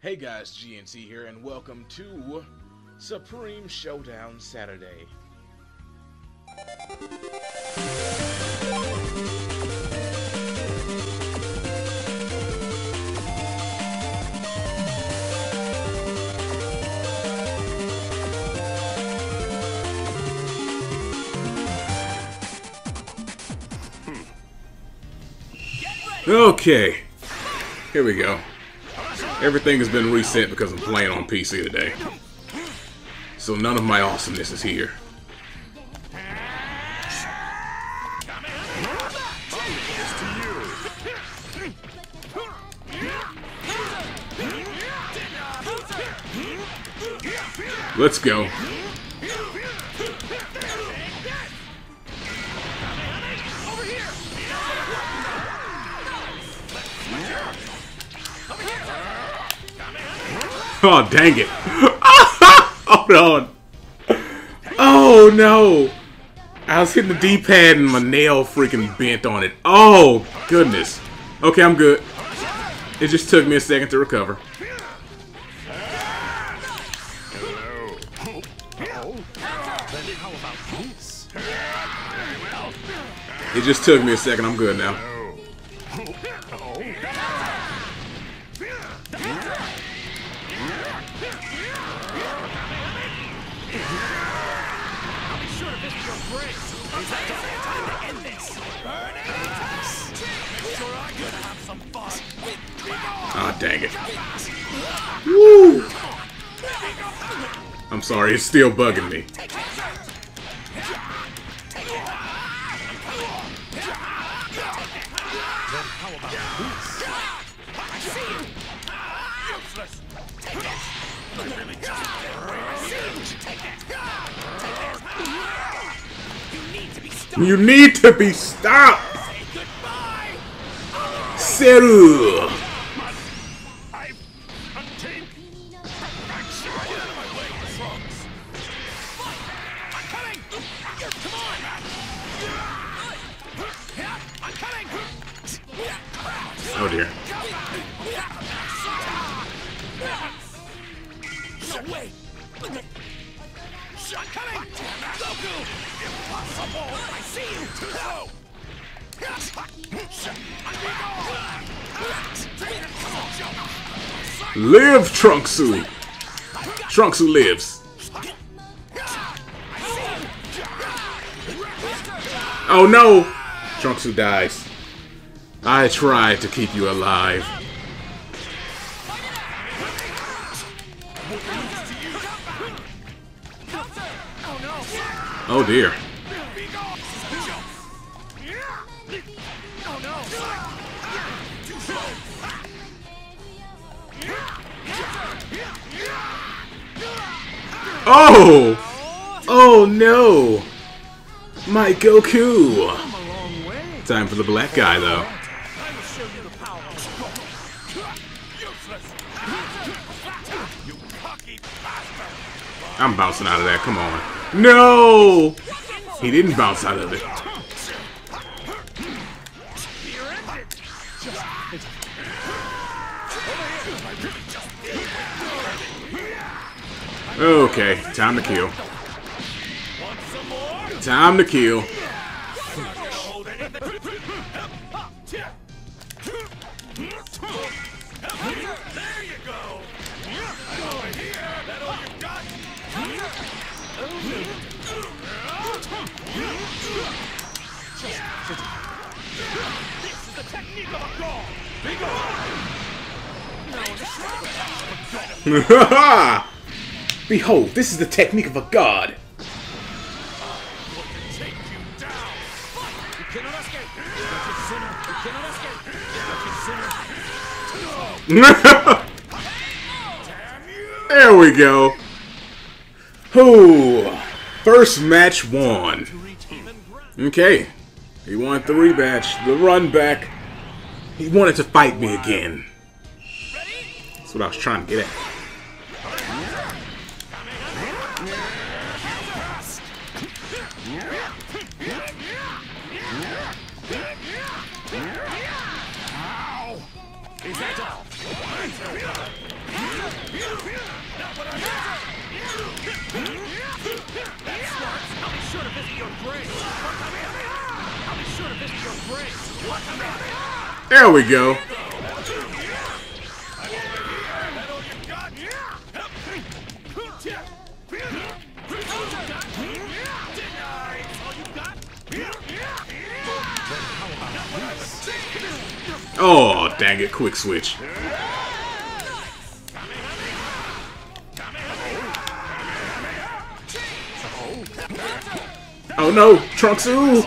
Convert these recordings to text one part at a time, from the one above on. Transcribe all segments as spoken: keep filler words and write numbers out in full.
Hey guys, G N C here, and welcome to Supreme Showdown Saturday. Okay, here we go. Everything has been reset because I'm playing on P C today. So none of my awesomeness is here. Let's go. Oh, dang it. Hold on. Oh, no. I was hitting the D-pad and my nail freaking bent on it. Oh, goodness. Okay, I'm good. It just took me a second to recover. It just took me a second. I'm good now. Ah, dang it. Woo! I'm sorry, it's still bugging me. You need to be stopped! Seru! Oh dear. No way. I'm coming. Goku. Impossible. I see you. Live, Trunksu. Trunksu lives. Oh no. Trunksu dies. I tried to keep you alive. Oh dear. Oh! Oh no! My Goku! Time for the black guy though. I'm bouncing out of that, come on. No! He didn't bounce out of it. Okay, time to kill. Time to kill. Behold, this is the technique of a god. There we go. Ooh, first match won. Okay, he wanted the rematch, the run back. He wanted to fight me again. That's what I was trying to get at. Is that all? There we go. Oh, dang it, quick switch. Oh no, Trunks, ooh!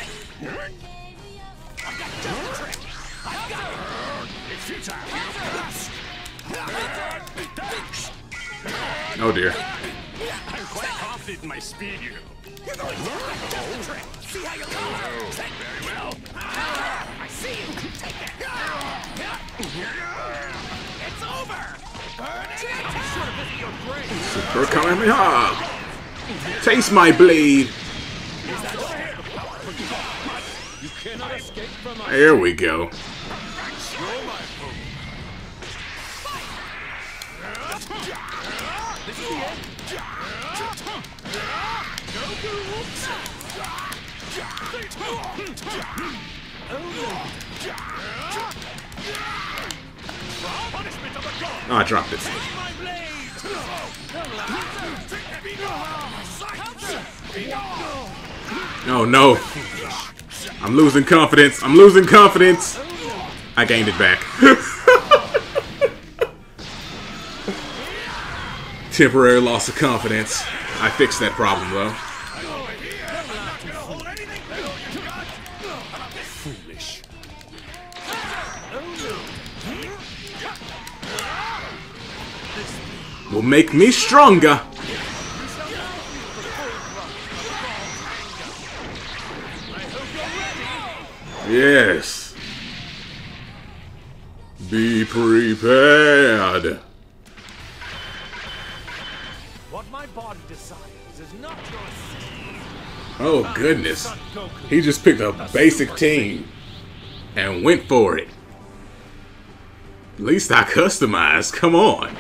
Oh dear. I'm quite confident in my speed, you know. See how you look. Very well. I see you. Take it. It's over. Burn it. I'm sure to visit your grave. Super Kamehameha! Taste my blade! You cannot escape from my... There we go. Oh, I dropped it. Oh no. I'm losing confidence. I'm losing confidence. I gained it back. Temporary loss of confidence. I fixed that problem though. Foolish. Will make me stronger. Yes. Be prepared. What my body desires is not your sin. Oh goodness. He just picked a basic team and went for it. At least I customized. Come on.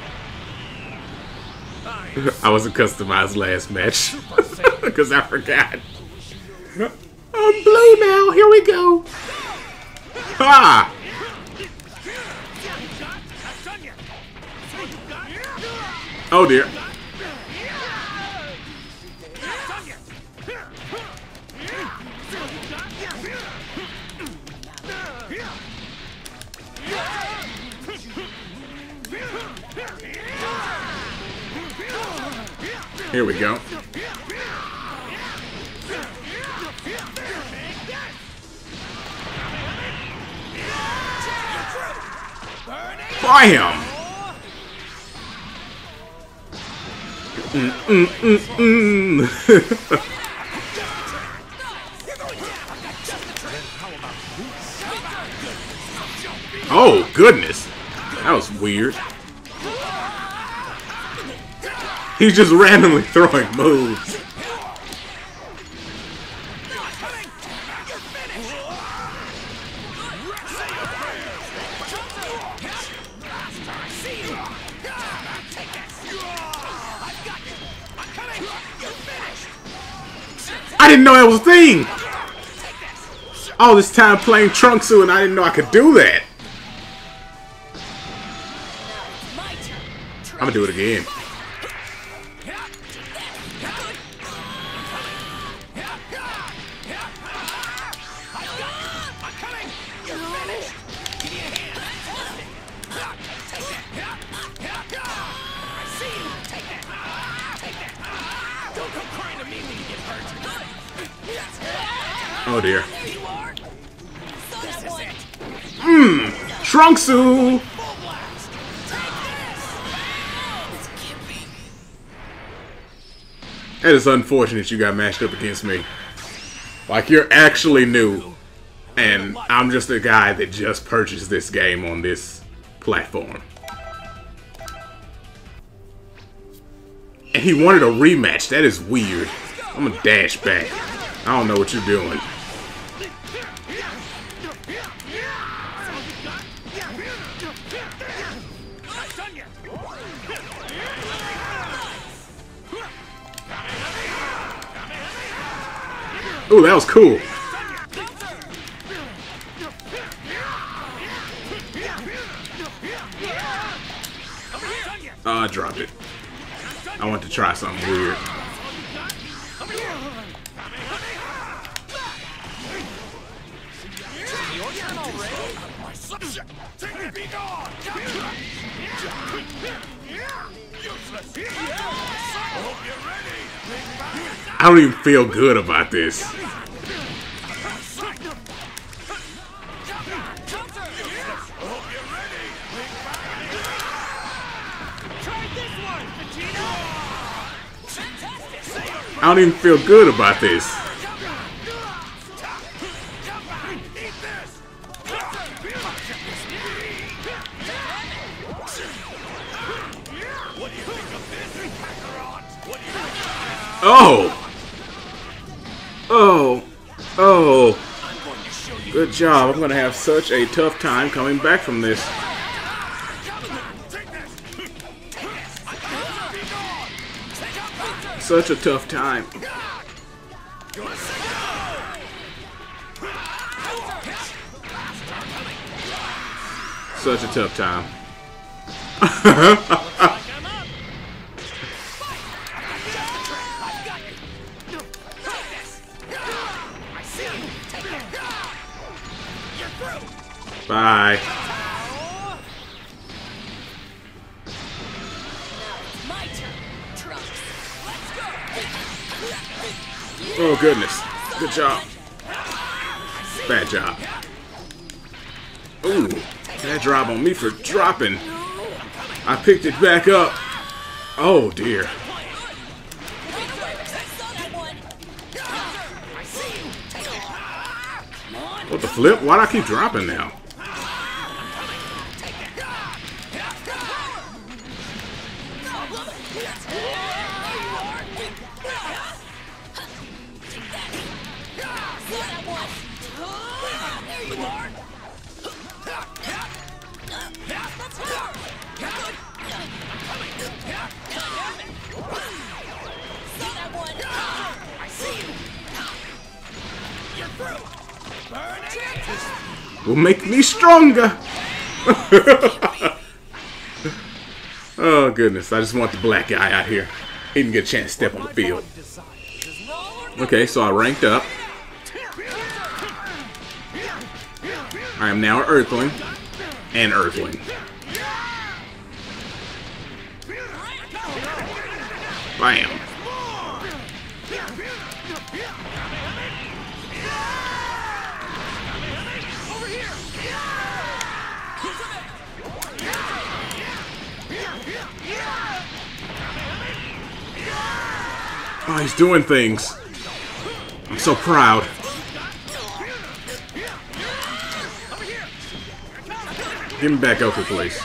I wasn't customized last match because I forgot. I'm blue now. Here we go. Ha! Oh dear. Here we go. Bam! Mm, mm, mm, mm. Oh, goodness. That was weird. He's just randomly throwing moves. I didn't know that was a thing! All this time playing Trunksu and I didn't know I could do that. I'm gonna do it again. Oh dear. Mmm! Trunksu! It is unfortunate you got matched up against me. Like, you're actually new. And I'm just a guy that just purchased this game on this platform. And he wanted a rematch. That is weird. I'm gonna dash back. I don't know what you're doing. Ooh, that was cool. Oh, I dropped it. I want to try something weird. I don't even feel good about this. I don't even feel good about this. Oh! Oh! Oh! Good job. I'm gonna have such a tough time coming back from this. Such a tough time. Such a tough time. Bye. Oh goodness. Good job. Bad job. Ooh, bad drop on me for dropping. I picked it back up. Oh dear. What the flip? Why'd I keep dropping now? Will make me stronger. Oh goodness, I just want the black guy out here. He didn't get a chance to step on the field. Okay, so I ranked up. I am now an Earthling and Earthling. Bam. Oh, he's doing things. I'm so proud. Give me back Goku, please.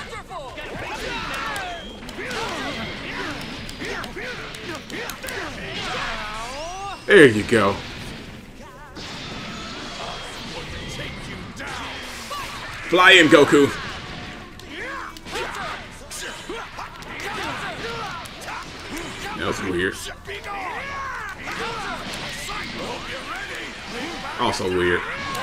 There you go. Fly in, Goku. That was weird. Also weird.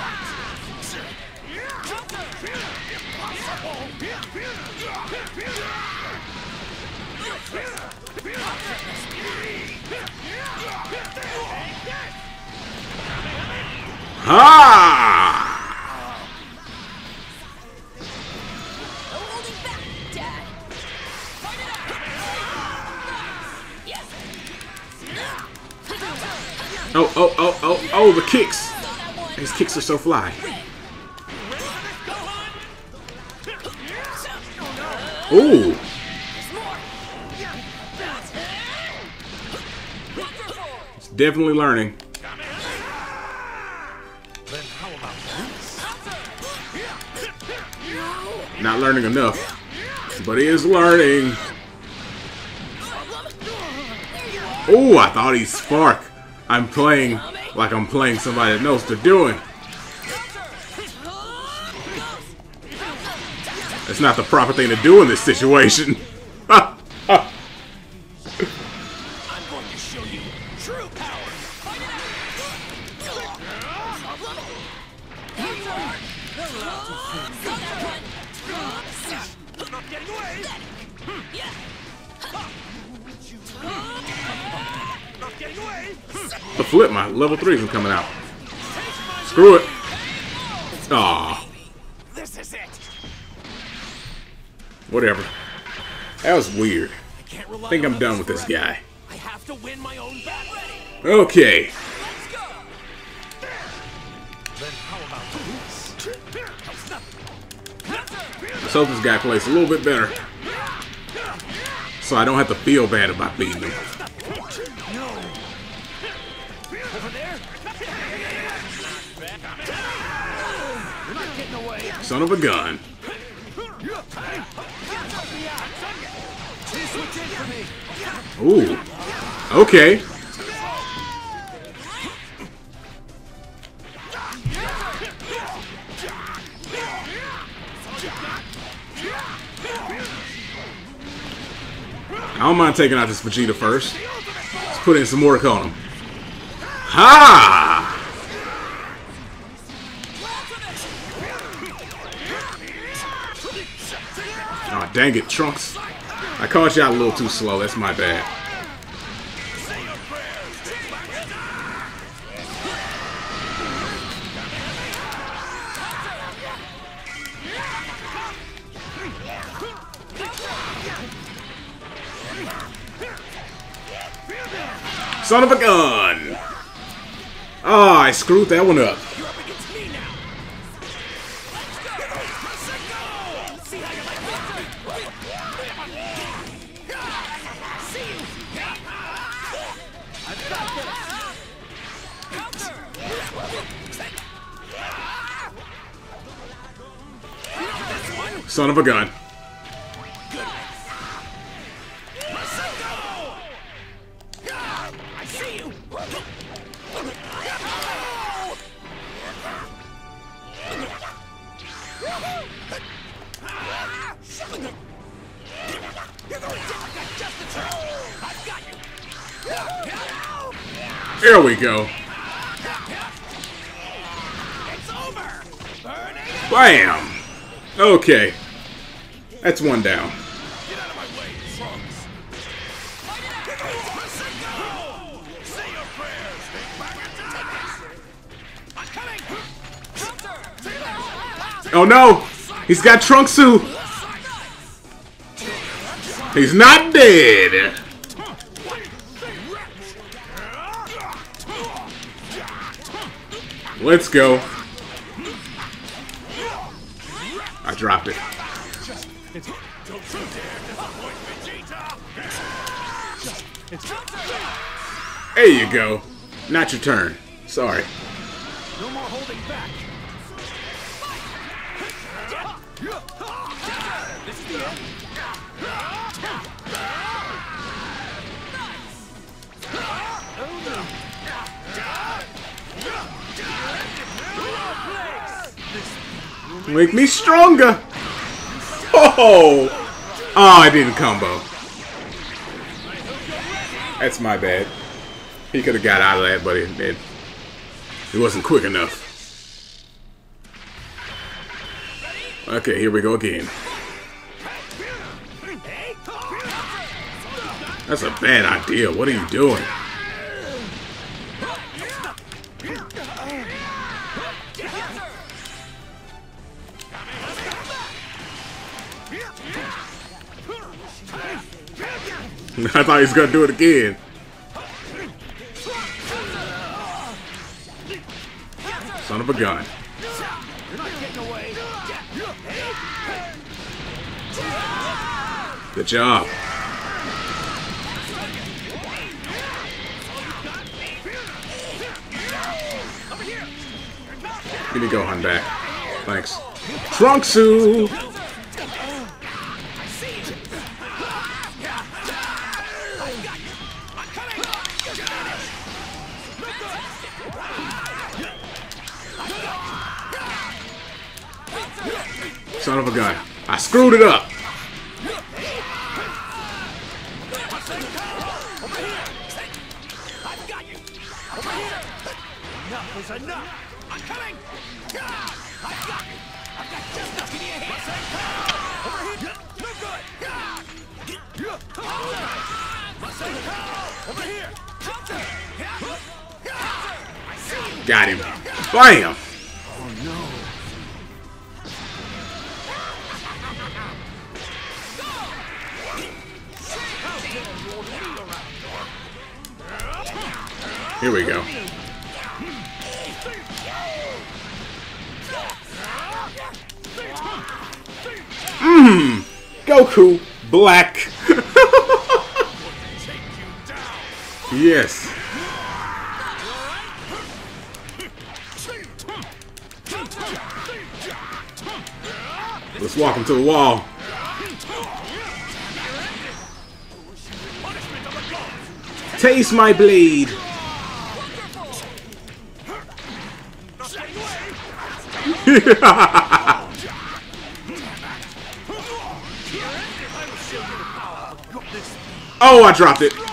Ha! Oh, oh, oh, oh, oh, the kicks. His kicks are so fly. Ooh. It's definitely learning. Not learning enough, but he is learning. Oh, I thought he sparked. I'm playing like I'm playing somebody that knows what they're doing. That's not the proper thing to do in this situation. I'm going to show you true power. The flip, my level three is coming out. Screw it. Aw. This is it. Whatever. That was weird. I can't rely I think on I'm done others with this forever. guy. I have to win my own battle. Okay. Let's go. Then how about this? That's nothing. Let's hope this guy plays a little bit better, so I don't have to feel bad about beating him. No. Over there. You're not getting away. Son of a gun. Switch in for me. Ooh. Okay. I don't mind taking out this Vegeta first. Let's put in some work on him. Ha! Oh, dang it, Trunks. I caught you out a little too slow. That's my bad. Son of a gun! Oh, I screwed that one up. You're up against me now. Let's go. See how you like that? See you. I've got this. Counter. Son of a gun. I see you. There we go. It's over. Burning. Bam! Okay. That's one down. Get out of my way, Trunks. Say your prayers. I'm coming. Oh no! He's got Trunksu! He's not dead! Let's go. I dropped it. There you go. Not your turn. Sorry. No more holding back. This is the end. Make me stronger. Oh! Oh, I didn't combo. That's my bad. He could have got out of that, but it, it, it wasn't quick enough. Okay, here we go again. That's a bad idea. What are you doing? I thought he was gonna do it again. Son of a gun. Good job. Give me Gohan back. Thanks. Trunksu! Son of a gun. I screwed it up. Enough is enough. I'm coming. I've got you. I've got just enough. Give me a hand. Over here. No good. Over here. Counter. Got him. Bam! Here we go. Mmm! Goku Black! Yes. Let's walk him to the wall. Taste my blade. Oh, I dropped it.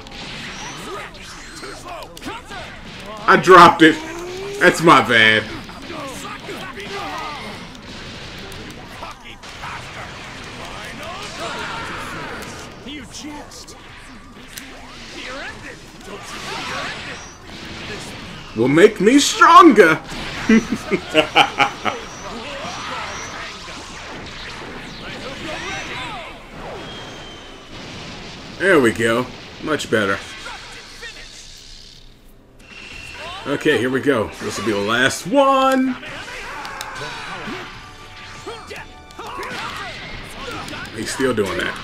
I dropped it. That's my bad. You jest. Will make me stronger. There we go. Much better. Okay, here we go. This will be the last one. He's still doing that.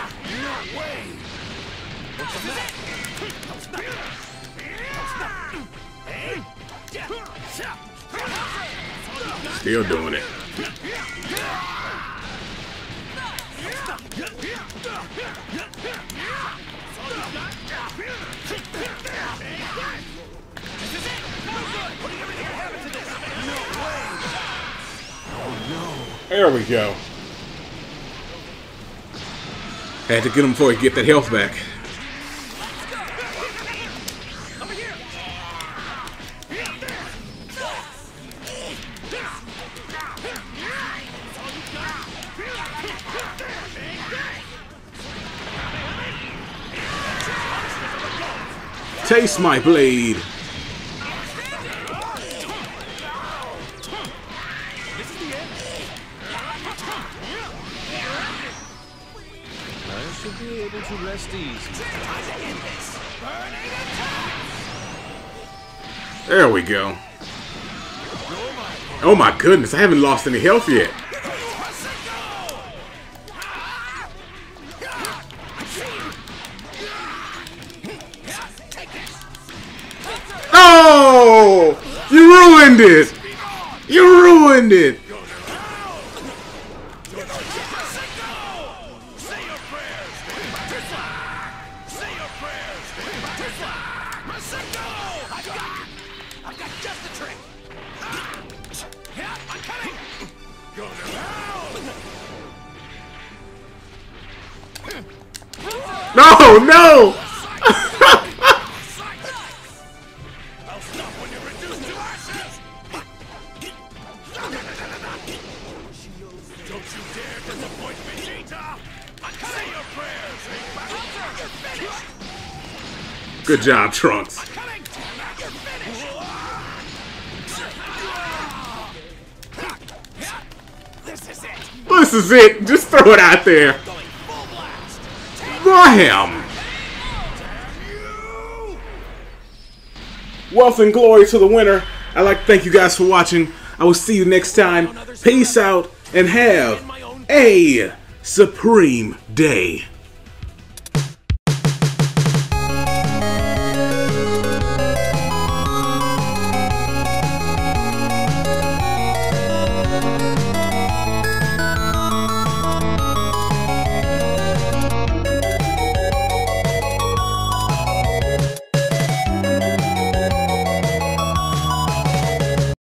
Still doing it. There we go. Had to get him before he get that health back. Taste my blade. I should be able to rest easy. There we go. Oh my goodness, I haven't lost any health yet. Oh! You ruined it! You ruined it! No, no! Good job, Trunks. This is it. Just throw it out there. Bam! Wealth and glory to the winner. I'd like to thank you guys for watching. I will see you next time. Peace out and have a supreme day.